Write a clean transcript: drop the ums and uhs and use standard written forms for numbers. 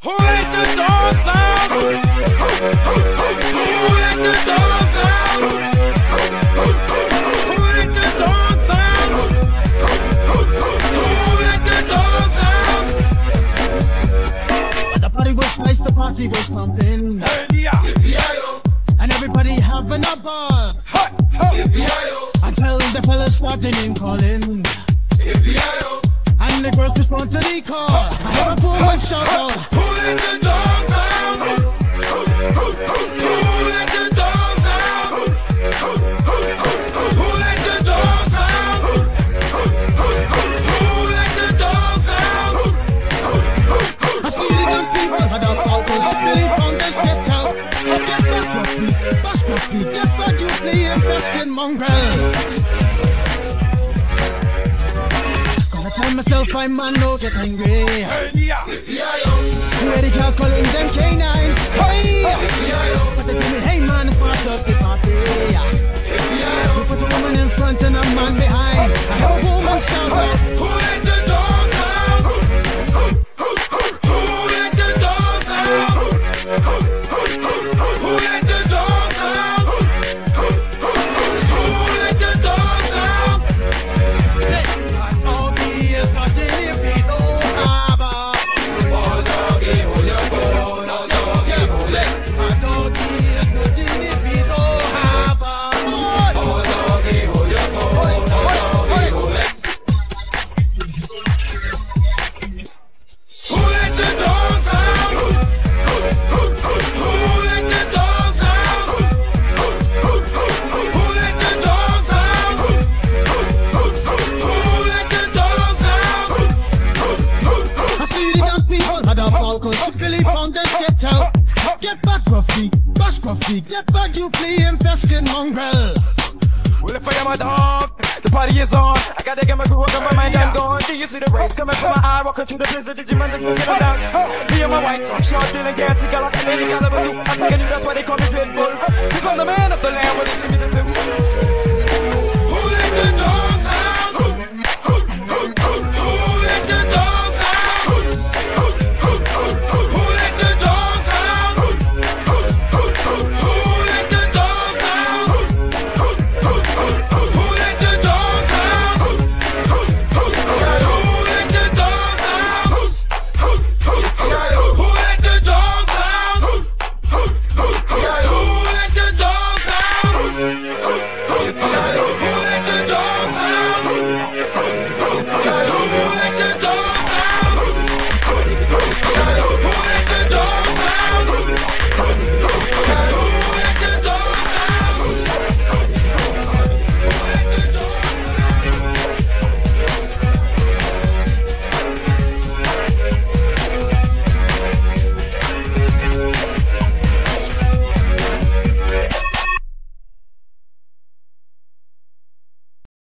Who let the dogs out? Who let the dogs out? Who let the dogs out? Who let the dogs out? The party was nice, the party was pumping. And everybody having a ball. Until the fellas started name calling. And the girls respond to the call. I have a poor one shout out. Who let the dogs out? Who let the dogs out? Who let the dogs out? Who let the dogs out? I see the young people had a focus. Billy Founders get out. Get back your feet, bust your feet. Get back you play and best in mongrel. I tell myself I'm man, no get angry. Two lady cars calling them K9. Hey! But they tell me, hey man, part of the party. You put a woman in front and a man behind. I heard a woman shout out. Who let the dogs out? Who let the dogs out? Who let the dogs out? Who let the dogs out? Get back, Ruffy, bash Ruffy, get back, you play infested mongrel. Well, if I am a dog, the party is on. I gotta get my crew up, my mind, I'm gone. Do you see the rays coming from my eye? Walking through the blizzard, did you mind to get them down? Me and my white talk, short, dealing, gassy, gal, like a lady caliber. I think I knew that's why they call me Pitbull. Cause I'm the man of the land, what you see me to do.